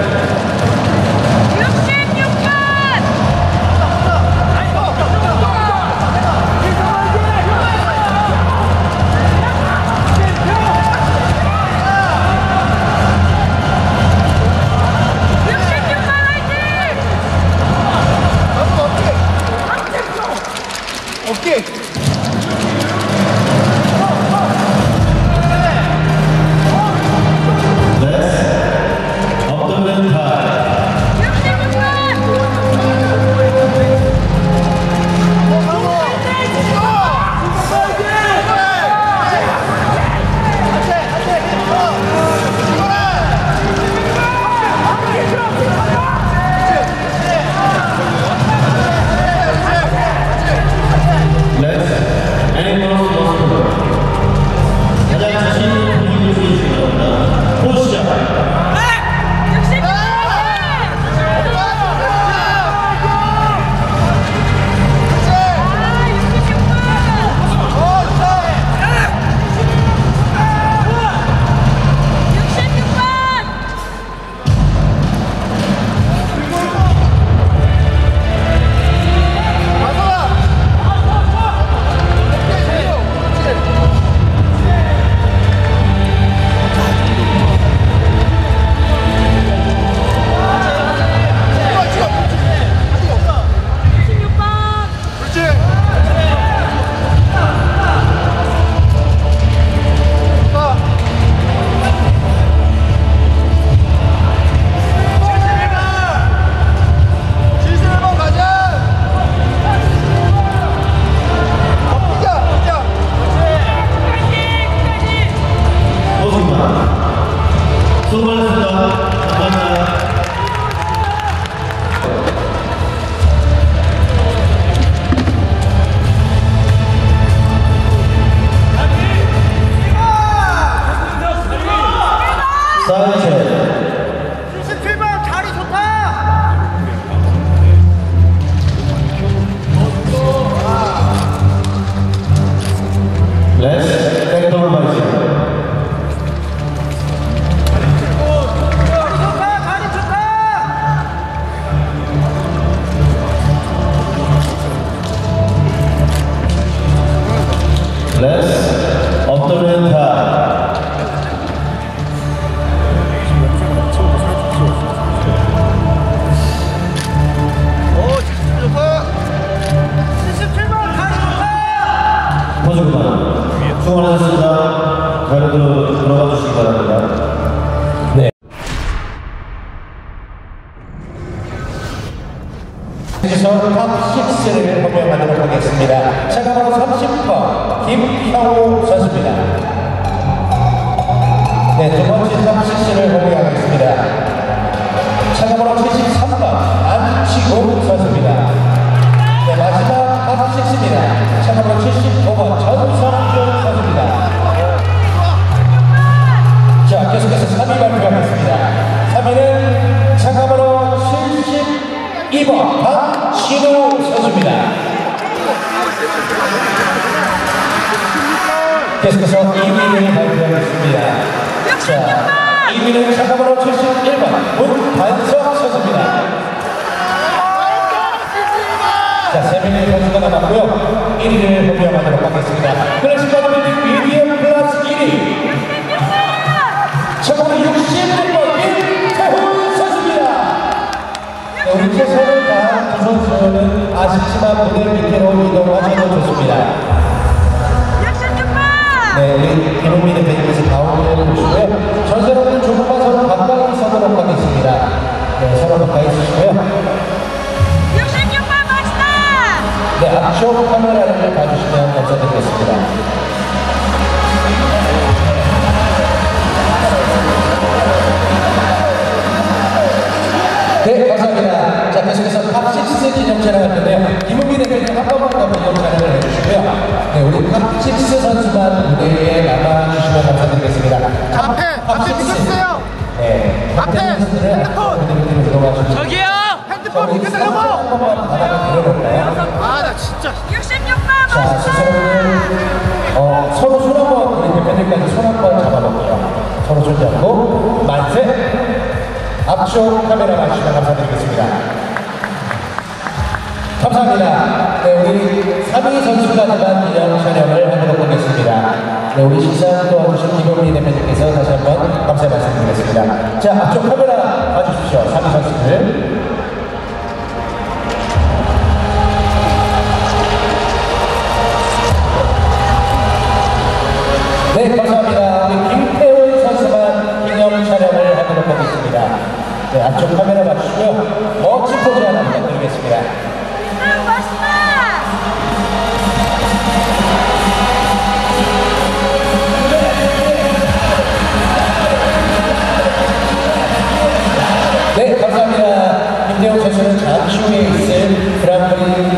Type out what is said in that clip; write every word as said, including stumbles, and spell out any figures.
칠십칠 번 자리 좋다. 레스 백돌 바이스. 자리 좋다. 자리 좋다. 레스 업더렌타. 수고하셨습니다. 자리로 들어가 주시기 바랍니다. 네. 여기서 탑 식스를 호명하도록 하겠습니다. 차가바로 삼십 번 김형우 선수입니다. 네, 두 번째 탑 식스를 호명하겠습니다. 차가바로 칠십삼 번 안치국 선수입니다. 네, 마지막 탑 식스입니다. 차가바로 칠십오 번 전선준 선수입니다. 자, 계속해서 삼 위 발표하겠습니다. 삼 위는 차가바로 칠십이 번 박진우 선수입니다. 계속해서 이 위를 발표하겠습니다. 자, 이 위는 차가바로 칠십일 번 문반석 선수입니다. 자, 세 명의 선수가 남았고요. 일 위를 호명하도록 하겠습니다. 클래식 바디빌딩 미디엄 클래스 일 위 차가바로 육십육 번 김태훈 선수입니다. 네, 우리 최선을 다한 두 선수는 아쉽지만 무대 밑으로 이동하셔도 좋습니다. 네, 우리 김은미 대표님께서 가운데를 보시고요. 전세로는 조금만 서로 가까이 서도록 하겠습니다. 네, 서로 가까이 서시고요. 네, 앞쪽 카메라를 봐주시면 감사드리겠습니다. 네, 감사합니다. 자, 계속해서 탑 식스 기념 촬영할 텐데요. 김은미 대표님 한 번만 더 기념 촬영을 해주시고요. 네, 우리 탑 식스 선수만 무대에 남아주시면 감사드리겠습니다. 앞에, 앞에 비켜주세요. 네, 앞에 핸드폰. 저기요. 핸드폰 비켜달라고. 아, 나 진짜. 육십육 번 자, 스스로는 어, 서로 손 한번 우리 대표님까지 손 한번 잡아볼게요. 서로 손 잡고 만세. 앞쪽 카메라 봐주시면 감사드리겠습니다. 감사합니다. 네, 우리 삼 위 선수까지만 기념 촬영을 하도록 하겠습니다. 네, 우리 시상 도와주신 김용민 대표님께서 다시 한번 감사의 말씀드리겠습니다. 자, 앞쪽 카메라 봐주십시오. 삼 위 선수들. 네, 감사합니다. 우리 김태훈 선수만 기념 촬영을 하도록 하겠습니다. 네, 앞쪽 카메라 봐주시고요. 멋진 포즈 하나 부탁드리겠습니다. 네, 감사합니다. 김태훈 선수는 잠시 후에 있을 그랑프리